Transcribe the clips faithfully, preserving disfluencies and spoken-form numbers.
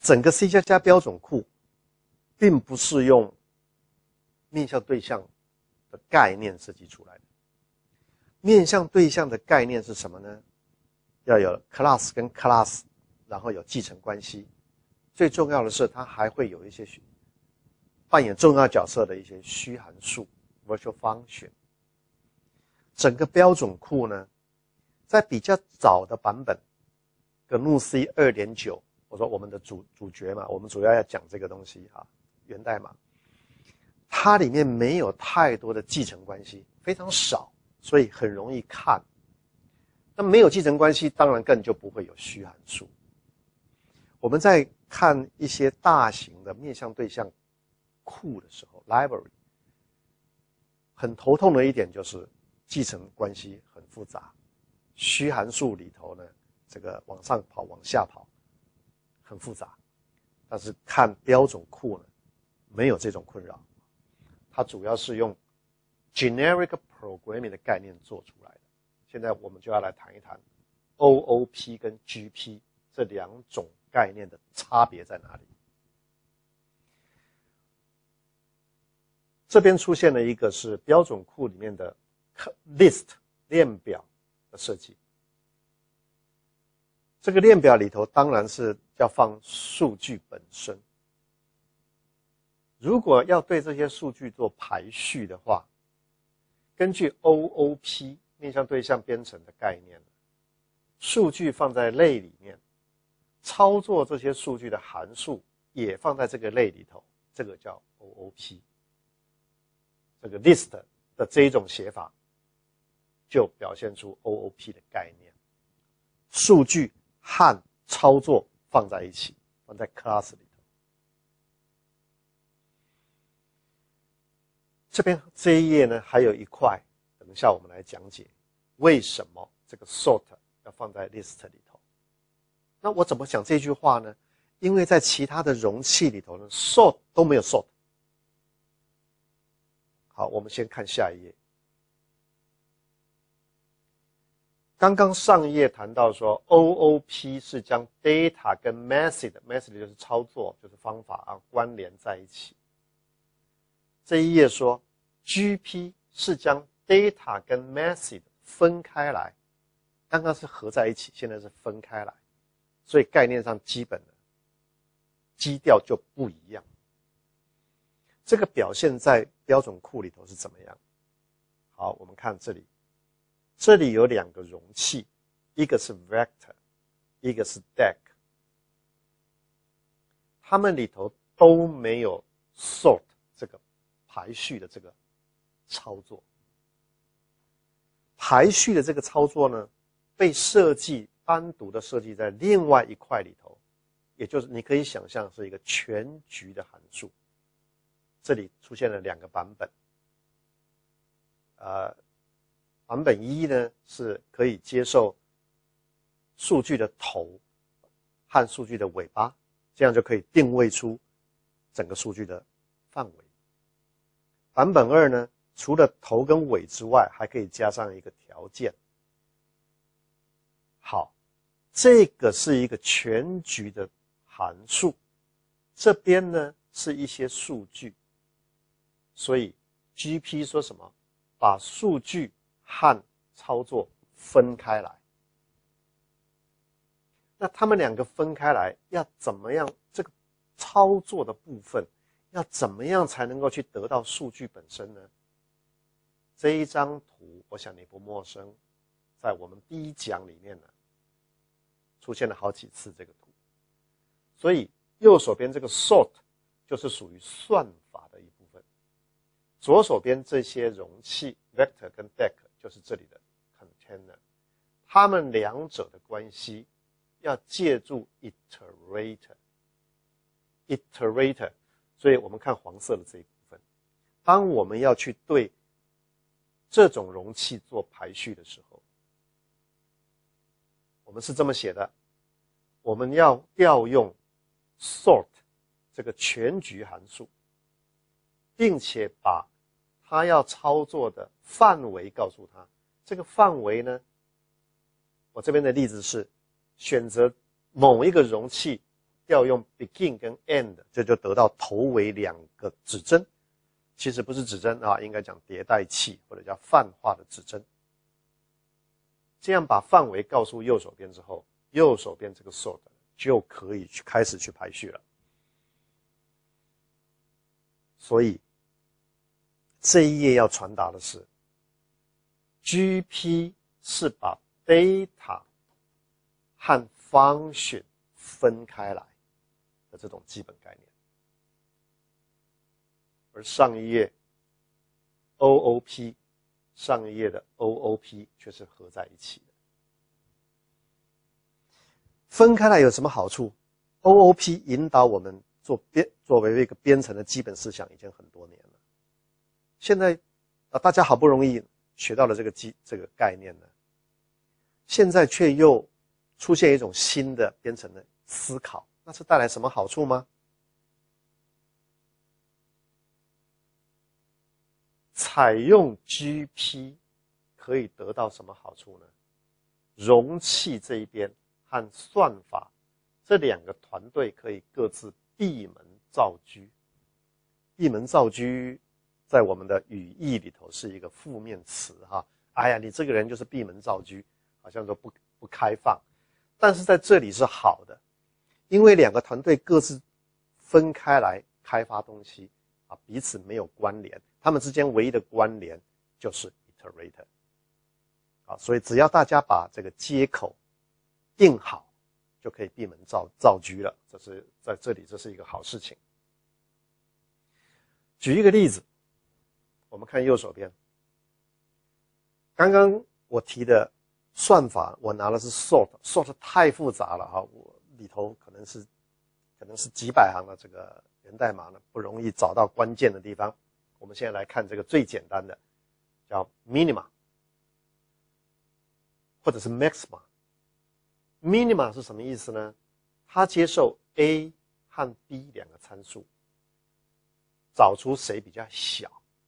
整个 C 加加标准库并不是用面向对象的概念设计出来的。面向对象的概念是什么呢？要有 class 跟 class， 然后有继承关系。最重要的是，它还会有一些扮演重要角色的一些虚函数 virtual function。整个标准库呢，在比较早的版本 G N U C 二点九， 我说我们的主主角嘛，我们主要要讲这个东西啊，源代码，它里面没有太多的继承关系，非常少，所以很容易看。那没有继承关系，当然更就不会有虚函数。我们在看一些大型的面向对象库的时候 ，library 很头痛的一点就是继承关系很复杂，虚函数里头呢，这个往上跑、往下跑，很复杂。但是看标准库呢，没有这种困扰，它主要是用 generic programming 的概念做出来的。现在我们就要来谈一谈 O O P 跟 G P 这两种概念的差别在哪里。这边出现了一个是标准库里面的 list 列表的设计。这个列表里头当然是要放数据本身。如果要对这些数据做排序的话，根据 O O P 面向对象编程的概念，数据放在类里面，操作这些数据的函数也放在这个类里头，这个叫 O O P。这个 list 的这一种写法就表现出 O O P 的概念，数据和操作放在一起，放在 class 里头。这边这一页呢，还有一块，等一下我们来讲解为什么这个 sort 要放在 list 里头。那我怎么讲这句话呢？因为在其他的容器里头呢 ，sort 都没有 sort。好，我们先看下一页。刚刚上一页谈到说 O O P 是将 data 跟 method method 就是操作，就是方法啊，关联在一起。这一页说 G P 是将 data 跟 method 分开来，刚刚是合在一起，现在是分开来，所以概念上基本的基调就不一样。这个表现在标准库里头是怎么样？好，我们看这里，这里有两个容器，一个是 vector， 一个是 deck， 它们里头都没有 sort 这个排序的这个操作。排序的这个操作呢，被设计单独的设计在另外一块里头，也就是你可以想象是一个全局的函数。这里出现了两个版本，呃，版本一呢是可以接受数据的头和数据的尾巴，这样就可以定位出整个数据的范围。版本二呢，除了头跟尾之外，还可以加上一个条件。好，这个是一个全局的函数，这边呢是一些数据。所以 G P 说什么？把数据和操作分开来。那他们两个分开来，要怎么样？这个操作的部分要怎么样才能够去得到数据本身呢？这一张图，我想你不陌生，在我们第一讲里面呢，出现了好几次这个图。所以右手边这个 sort 就是属于算法的一部分。左手边这些容器 vector 跟 deck 就是这里的 container， 它们两者的关系要借助 iterator iterator， 所以我们看黄色的这一部分，当我们要去对这种容器做排序的时候，我们是这么写的，我们要调用 sort 这个全局函数，并且把它要操作的范围告诉他。这个范围呢，我这边的例子是选择某一个容器调用 begin 跟 end， 这就得到头尾两个指针。其实不是指针啊，应该讲迭代器或者叫泛化的指针。这样把范围告诉右手边之后，右手边这个 sort 就可以去开始去排序了。所以这一页要传达的是 G P 是把 data 和 function 分开来的这种基本概念。而上一页 O O P 上一页的 O O P 却是合在一起的。分开来有什么好处？ O O P 引导我们做编作为一个编程的基本思想已经很多年了。现在啊，大家好不容易学到了这个基这个概念呢，现在却又出现一种新的编程的思考，那是带来什么好处吗？采用 G P 可以得到什么好处呢？容器这一边和算法这两个团队可以各自闭门造车。闭门造车在我们的语义里头是一个负面词哈。哎呀，你这个人就是闭门造车，好像说不不开放。但是在这里是好的，因为两个团队各自分开来开发东西啊，彼此没有关联。他们之间唯一的关联就是 iterator， 啊，所以只要大家把这个接口印好，就可以闭门造造车了。这是在这里，这是一个好事情。举一个例子，我们看右手边，刚刚我提的算法，我拿的是 sort， sort 太复杂了哈，我里头可能是可能是几百行的这个源代码呢，不容易找到关键的地方。我们现在来看这个最简单的，叫 minima 或者是 maxima。minima 是什么意思呢？它接受 A 和 B 两个参数，找出谁比较小。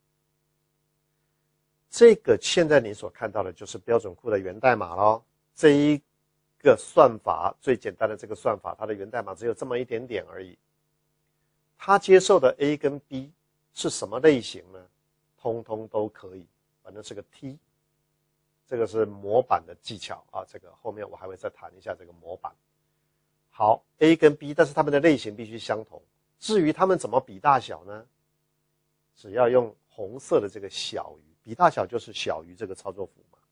这个现在你所看到的就是标准库的源代码咯。这一个算法最简单的这个算法，它的源代码只有这么一点点而已。它接受的 A 跟 B是什么类型呢？通通都可以，反正是个 T。这个是模板的技巧啊，这个后面我还会再谈一下这个模板。好 ，A 跟 B， 但是它们的类型必须相同。至于它们怎么比大小呢？只要用红色的这个小于，比大小就是小于这个操作符嘛。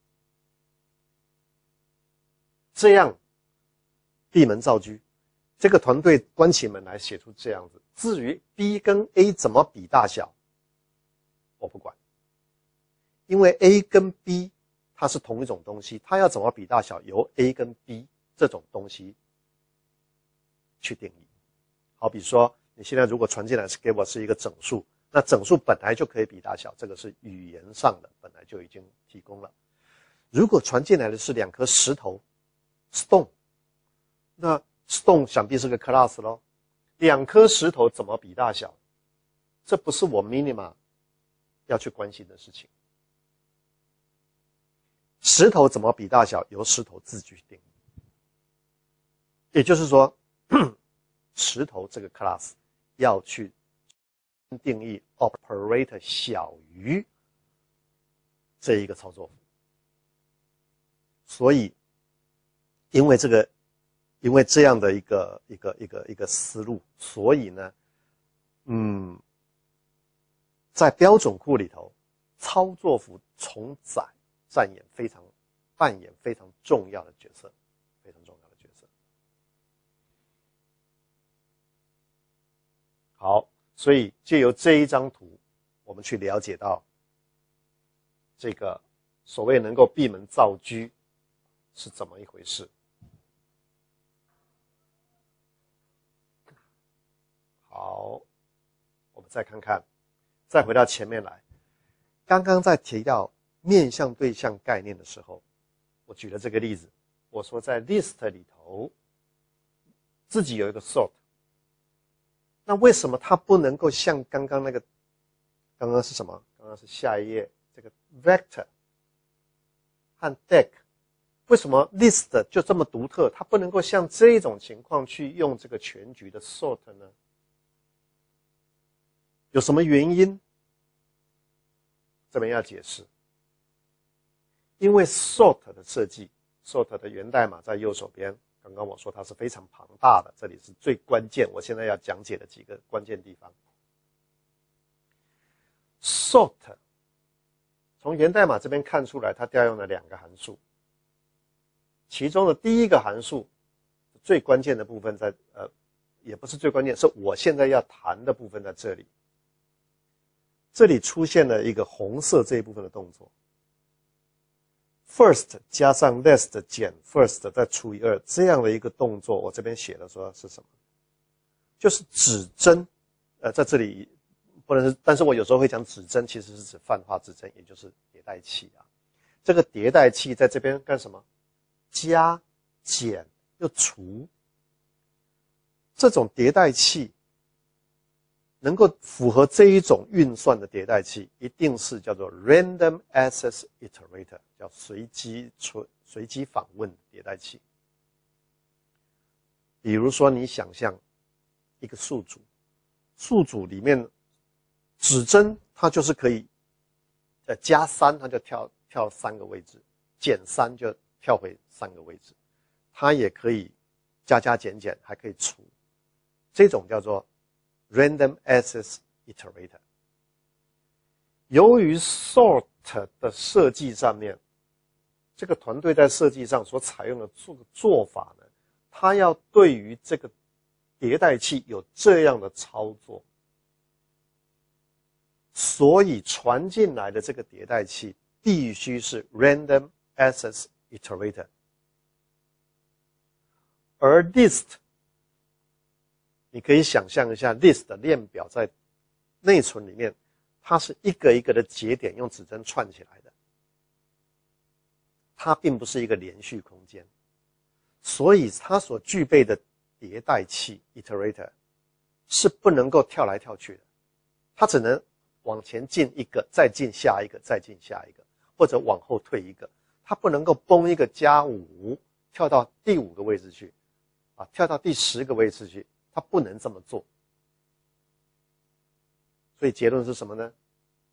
这样闭门造车，这个团队关起门来写出这样子。至于 B 跟 A 怎么比大小，我不管，因为 A 跟 B 它是同一种东西，它要怎么比大小，由 A 跟 B 这种东西去定义。好比说，你现在如果传进来是给我是一个整数，那整数本来就可以比大小，这个是语言上的，本来就已经提供了。如果传进来的是两颗石头 stone， 那 stone 想必是个 class 咯。两颗石头怎么比大小？这不是我 minima 要去关心的事情。石头怎么比大小，由石头自己去定义。也就是说，石头这个 class 要去定义 operator 小于这一个操作符。所以，因为这个。因为这样的一个一个一个一个思路，所以呢，嗯，在标准库里头，操作符重载扮演非常扮演非常重要的角色，非常重要的角色。好，所以借由这一张图，我们去了解到这个所谓能够闭门造车是怎么一回事。好，我们再看看，再回到前面来。刚刚在提到面向对象概念的时候，我举了这个例子，我说在 list 里头自己有一个 sort， 那为什么它不能够像刚刚那个，刚刚是什么？刚刚是下一页这个 vector 和 deck， 为什么 list 就这么独特？它不能够像这种情况去用这个全局的 sort 呢？有什么原因？这边要解释。因为 sort 的设计 ，sort 的源代码在右手边。刚刚我说它是非常庞大的，这里是最关键，我现在要讲解的几个关键地方。sort 从源代码这边看出来，它调用了两个函数，其中的第一个函数最关键的部分在呃，也不是最关键，是我现在要谈的部分在这里。这里出现了一个红色这一部分的动作。first 加上 last 减 first 再除以二这样的一个动作，我这边写的说是什么？就是指针，呃，在这里不能是，但是我有时候会讲指针，其实是指泛化指针，也就是迭代器啊。这个迭代器在这边干什么？加、减又除。这种迭代器能够符合这一种运算的迭代器，一定是叫做 random access iterator， 叫随机随机访问迭代器。比如说，你想象一个数组，数组里面指针它就是可以，呃，加三它就跳跳三个位置，减三就跳回三个位置，它也可以加加减减，还可以除，这种叫做Random Access Iterator。 由于 sort 的设计上面，这个团队在设计上所采用的做做法呢，它要对于这个迭代器有这样的操作，所以传进来的这个迭代器必须是 Random Access Iterator。 而 list你可以想象一下 list 的链表在内存里面，它是一个一个的节点用指针串起来的，它并不是一个连续空间，所以它所具备的迭代器 iterator 是不能够跳来跳去的，它只能往前进一个，再进下一个，再进下一个，或者往后退一个，它不能够崩一个加五跳到第五个位置去，啊，跳到第十个位置去。它不能这么做，所以结论是什么呢？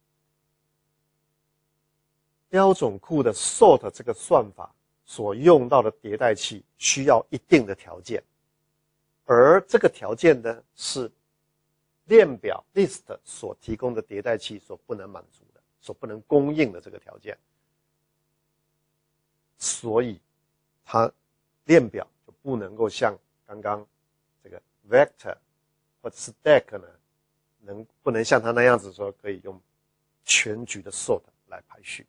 标准库的 sort 这个算法所用到的迭代器需要一定的条件，而这个条件呢是链表 list 所提供的迭代器所不能满足的，所不能供应的这个条件，所以它链表就不能够像刚刚这个 vector 或者是 stack 呢，能不能像它那样子说可以用全局的 sort 来排序？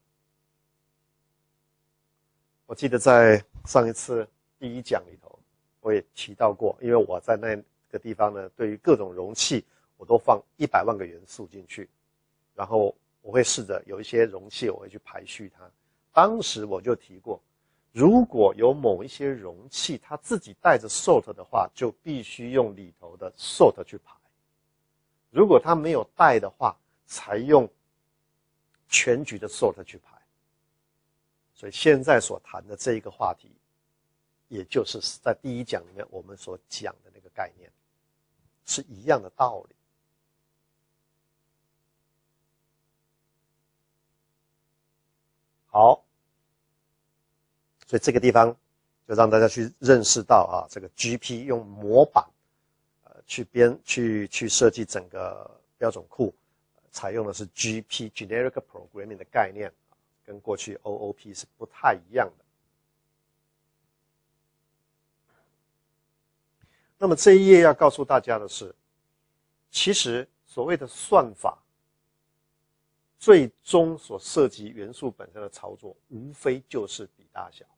我记得在上一次第一讲里头，我也提到过，因为我在那个地方呢，对于各种容器我都放一百万个元素进去，然后我会试着有一些容器我会去排序它。当时我就提过，如果有某一些容器它自己带着 sort 的话，就必须用里头的 sort 去排，如果它没有带的话，才用全局的 sort 去排。所以现在所谈的这一个话题，也就是在第一讲里面我们所讲的那个概念，是一样的道理。好，所以这个地方就让大家去认识到啊，这个 G P 用模板呃去编去去设计整个标准库，呃、采用的是 G P Generic Programming 的概念，跟过去 O O P 是不太一样的。那么这一页要告诉大家的是，其实所谓的算法，最终所涉及元素本身的操作，无非就是比大小。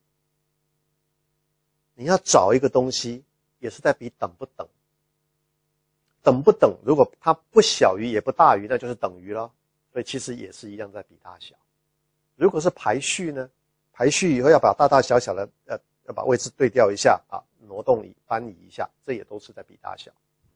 你要找一个东西，也是在比等不等。等不等，如果它不小于也不大于，那就是等于了。所以其实也是一样在比大小。如果是排序呢，排序以后要把大大小小的呃要把位置对调一下啊，挪动搬移一下，这也都是在比大小。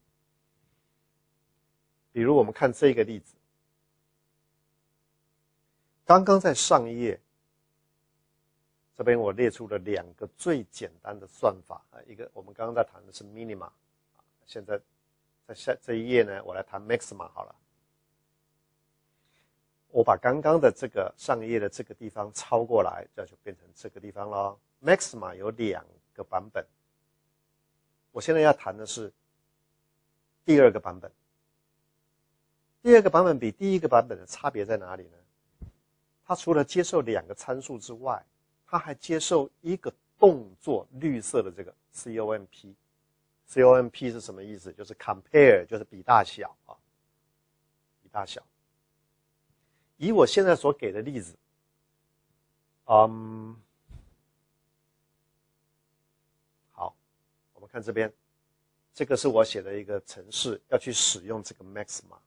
比如我们看这个例子，刚刚在上一页这边我列出了两个最简单的算法啊，一个我们刚刚在谈的是 minima， 现在在下这一页呢，我来谈 maxima 好了。我把刚刚的这个上一页的这个地方抄过来，这就变成这个地方咯。maxima 有两个版本，我现在要谈的是第二个版本。第二个版本比第一个版本的差别在哪里呢？它除了接受两个参数之外，它还接受一个动作，绿色的这个 comp。comp 是什么意思？就是 compare， 就是比大小啊，比大小。以我现在所给的例子，嗯，好，我们看这边，这个是我写的一个程式，要去使用这个 maxima。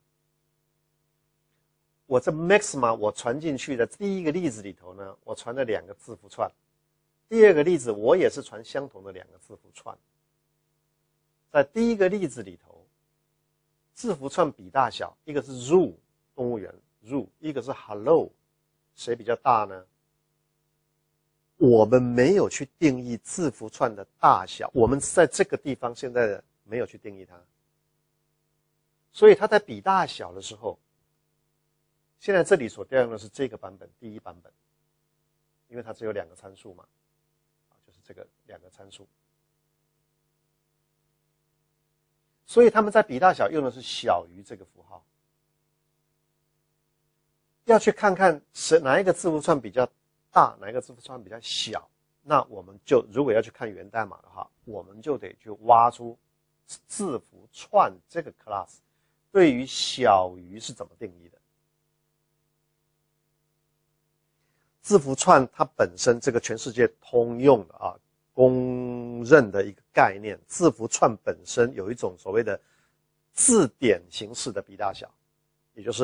我这 maxima 我传进去的第一个例子里头呢，我传了两个字符串。第二个例子我也是传相同的两个字符串。在第一个例子里头，字符串比大小，一个是 zoo 动物园 zoo， 一个是 hello， 谁比较大呢？我们没有去定义字符串的大小，我们在这个地方现在没有去定义它，所以它在比大小的时候，现在这里所调用的是这个版本，第一版本，因为它只有两个参数嘛，就是这个两个参数，所以他们在比大小用的是小于这个符号。要去看看是哪一个字符串比较大，哪一个字符串比较小，那我们就如果要去看源代码的话，我们就得去挖出字符串这个 class 对于小于是怎么定义的。字符串它本身这个全世界通用的啊，公认的一个概念，字符串本身有一种所谓的字典形式的比大小，也就是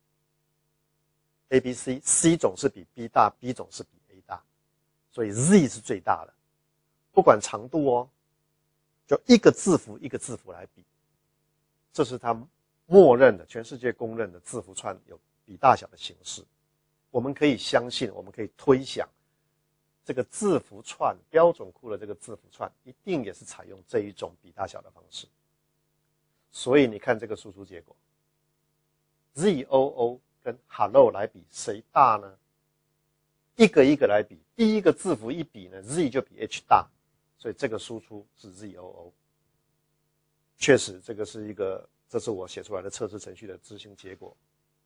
A B C， C 总是比 B 大 ，B 总是比 A 大，所以 Z 是最大的，不管长度哦，就一个字符一个字符来比，这是它默认的全世界公认的字符串有比大小的形式。我们可以相信，我们可以推想，这个字符串标准库的这个字符串一定也是采用这一种比大小的方式。所以你看这个输出结果 ，Z O O 跟 Hello 来比，谁大呢？一个一个来比，第一个字符一比呢 ，Z 就比 H 大，所以这个输出是 Z O O。确实，这个是一个，这是我写出来的测试程序的执行结果。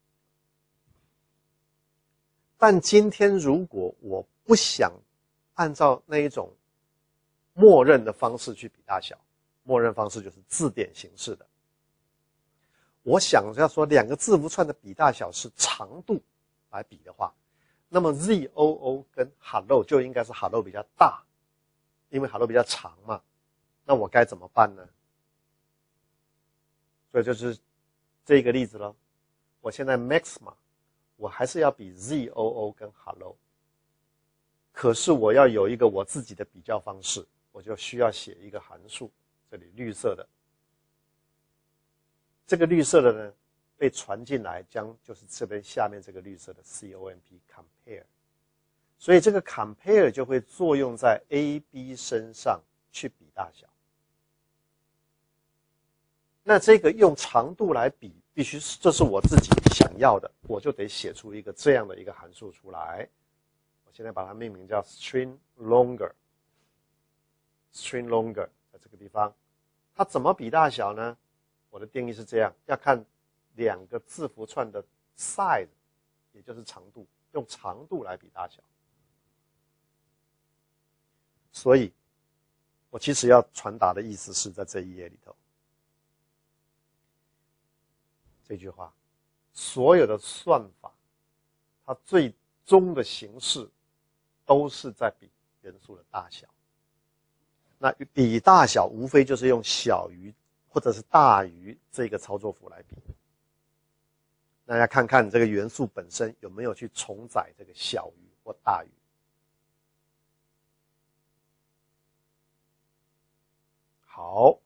但今天如果我不想按照那一种默认的方式去比大小，默认方式就是字典形式的，我想要说两个字符串的比大小是长度来比的话，那么 Z O O 跟 Hello 就应该是 Hello 比较大，因为 Hello 比较长嘛，那我该怎么办呢？所以就是这个例子咯，我现在 maxima我还是要比 Z O O 跟 Hello， 可是我要有一个我自己的比较方式，我就需要写一个函数，这里绿色的，这个绿色的呢被传进来，将就是这边下面这个绿色的 comp compare， 所以这个 compare 就会作用在 A、B 身上去比大小。那这个用长度来比，必须是这是我自己想要的，我就得写出一个这样的一个函数出来。我现在把它命名叫 string longer。string longer 在这个地方，它怎么比大小呢？我的定义是这样，要看两个字符串的 size， 也就是长度，用长度来比大小。所以，我其实要传达的意思是在这一页里头。这句话，所有的算法，它最终的形式都是在比元素的大小。那比大小无非就是用小于或者是大于这个操作符来比。大家看看这个元素本身有没有去重载这个小于或大于。好。